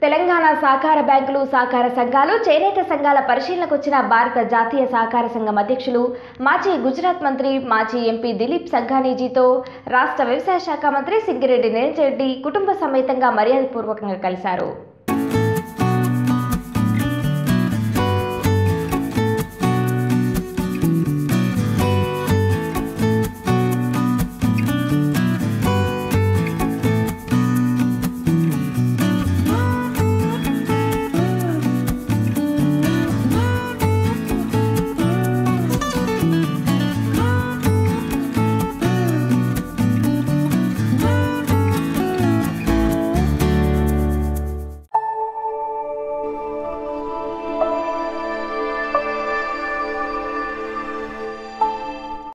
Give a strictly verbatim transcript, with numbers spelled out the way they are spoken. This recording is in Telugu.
తెలంగాణ సహకార బ్యాంకులు, సహకార సంఘాలు, చేనేత సంఘాల పరిశీలనకు వచ్చిన భారత జాతీయ సహకార సంఘం అధ్యక్షులు, మాజీ గుజరాత్ మంత్రి, మాజీ ఎంపీ దిలీప్ సంఘానీజీతో రాష్ట్ర వ్యవసాయ శాఖ మంత్రి సింగిరెడ్డి నిరంజన్ రెడ్డి కుటుంబ సమేతంగా మర్యాదపూర్వకంగా కలిశారు.